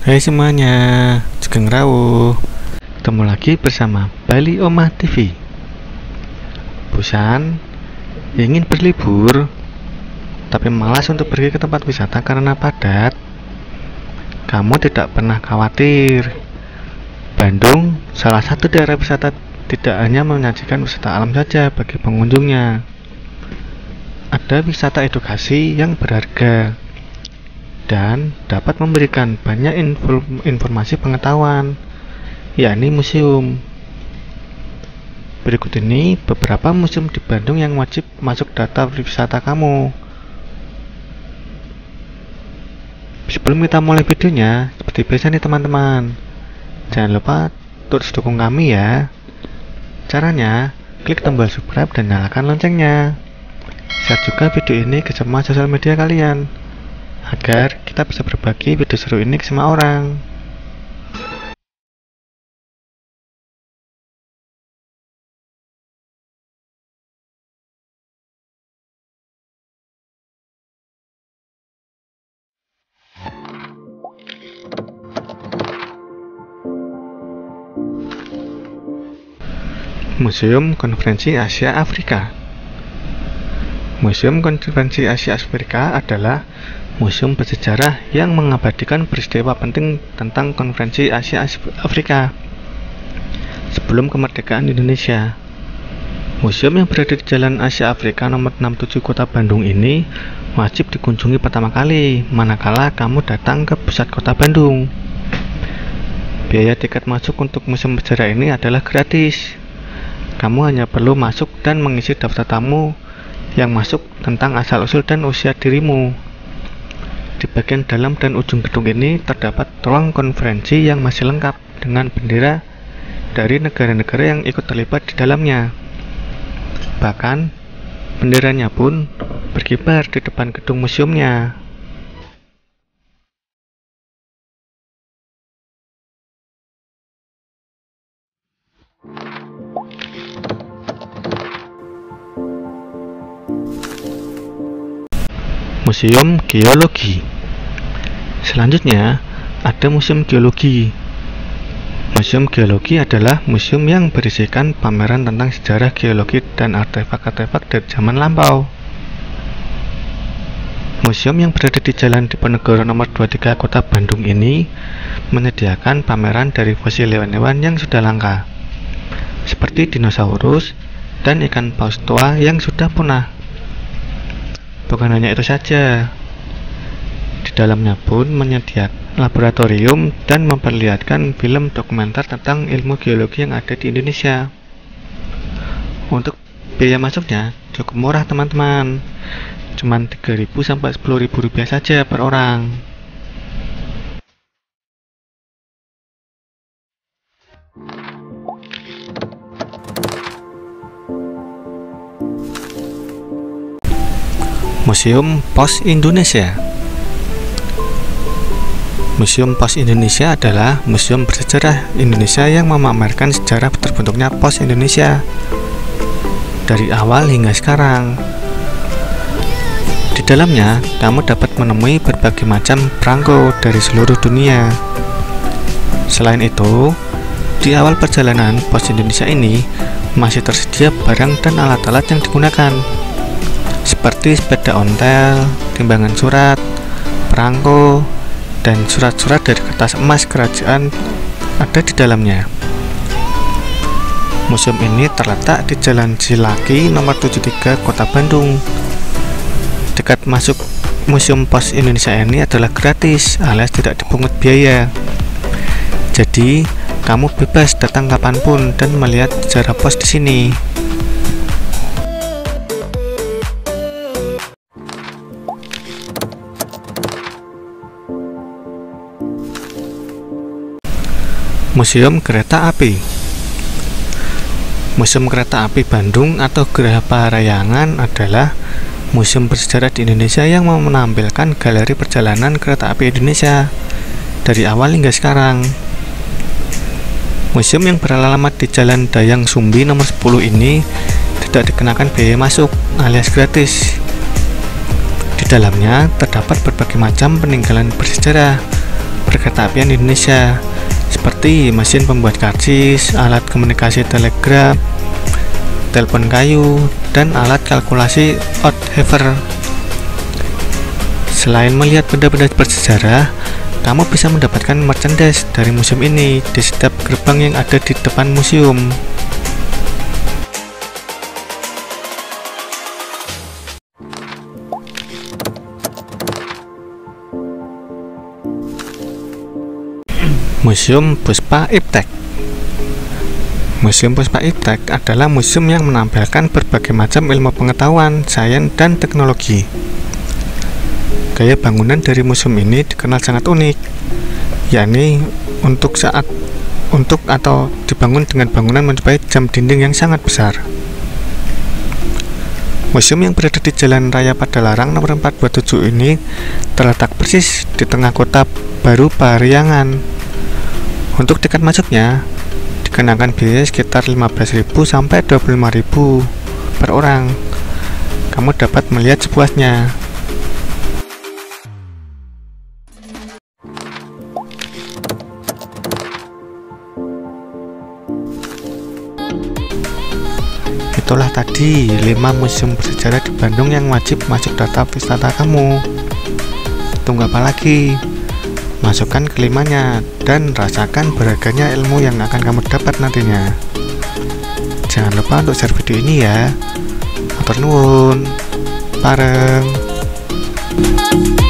Hai semuanya, Sugeng Rawuh. Ketemu lagi bersama Bali Omah TV. Bosan? Ingin berlibur, tapi malas untuk pergi ke tempat wisata karena padat? Kamu tidak pernah khawatir. Bandung, salah satu daerah wisata, tidak hanya menyajikan wisata alam saja bagi pengunjungnya. Ada wisata edukasi yang berharga dan dapat memberikan banyak informasi pengetahuan, yakni museum. Berikut ini beberapa museum di Bandung yang wajib masuk daftar wisata kamu. Sebelum kita mulai videonya, seperti biasa nih teman-teman, jangan lupa terus dukung kami ya. Caranya, klik tombol subscribe dan nyalakan loncengnya. Share juga video ini ke semua sosial media kalian, agar kita bisa berbagi video seru ini ke semua orang. Museum Konferensi Asia Afrika. Museum Konferensi Asia Afrika adalah museum bersejarah yang mengabadikan peristiwa penting tentang Konferensi Asia Afrika sebelum kemerdekaan Indonesia. Museum yang berada di Jalan Asia Afrika nomor 67 Kota Bandung ini wajib dikunjungi pertama kali manakala kamu datang ke pusat kota Bandung. Biaya tiket masuk untuk museum sejarah ini adalah gratis. Kamu hanya perlu masuk dan mengisi daftar tamu yang masuk tentang asal-usul dan usia dirimu. Di bagian dalam dan ujung gedung ini terdapat ruang konferensi yang masih lengkap dengan bendera dari negara-negara yang ikut terlibat di dalamnya. Bahkan, benderanya pun berkibar di depan gedung museumnya. Museum Geologi. Selanjutnya, ada Museum Geologi. Museum Geologi adalah museum yang berisikan pameran tentang sejarah geologi dan artefak-artefak dari zaman lampau. Museum yang berada di Jalan Diponegoro nomor 23 Kota Bandung ini menyediakan pameran dari fosil hewan-hewan yang sudah langka, seperti dinosaurus dan ikan paus tua yang sudah punah. Bukan hanya itu saja, di dalamnya pun menyediakan laboratorium dan memperlihatkan film dokumenter tentang ilmu geologi yang ada di Indonesia. Untuk biaya masuknya cukup murah teman-teman, cuman 3.000 sampai 10.000 rupiah saja per orang. Museum Pos Indonesia. Museum Pos Indonesia adalah museum bersejarah Indonesia yang memamerkan sejarah terbentuknya Pos Indonesia dari awal hingga sekarang. Di dalamnya, kamu dapat menemui berbagai macam perangko dari seluruh dunia. Selain itu, di awal perjalanan Pos Indonesia ini masih tersedia barang dan alat-alat yang digunakan, seperti sepeda ontel, timbangan surat, perangko, dan surat-surat dari kertas emas kerajaan ada di dalamnya. Museum ini terletak di Jalan Silaki nomor 73 Kota Bandung. Tiket masuk Museum Pos Indonesia ini adalah gratis alias tidak dipungut biaya. Jadi, kamu bebas datang kapanpun dan melihat sejarah pos di sini. Museum Kereta Api. Museum Kereta Api Bandung atau Geraha Parahyangan adalah museum bersejarah di Indonesia yang menampilkan galeri perjalanan kereta api Indonesia dari awal hingga sekarang. Museum yang beralamat di Jalan Dayang Sumbi nomor 10 ini tidak dikenakan biaya masuk alias gratis. Di dalamnya terdapat berbagai macam peninggalan bersejarah perkeretaapian Indonesia, seperti mesin pembuat karcis, alat komunikasi telegraf, telepon kayu, dan alat kalkulasi Oetthofer. Selain melihat benda-benda bersejarah, kamu bisa mendapatkan merchandise dari museum ini di setiap gerbang yang ada di depan museum. Museum Puspa Iptek. Museum Puspa Iptek adalah museum yang menampilkan berbagai macam ilmu pengetahuan, sains, dan teknologi. Gaya bangunan dari museum ini dikenal sangat unik, yakni untuk atau dibangun dengan bangunan menyerupai jam dinding yang sangat besar. Museum yang berada di Jalan Raya Padalarang nomor 427 ini terletak persis di tengah kota baru Pariangan. Untuk tiket masuknya dikenakan biaya sekitar 15.000 sampai 25.000 per orang. Kamu dapat melihat sepuasnya. Itulah tadi 5 museum bersejarah di Bandung yang wajib masuk daftar wisata kamu. Tunggu apa lagi? Masukkan kelimanya dan rasakan berharganya ilmu yang akan kamu dapat nantinya. Jangan lupa untuk share video ini ya. Matur nuwun. Bareng.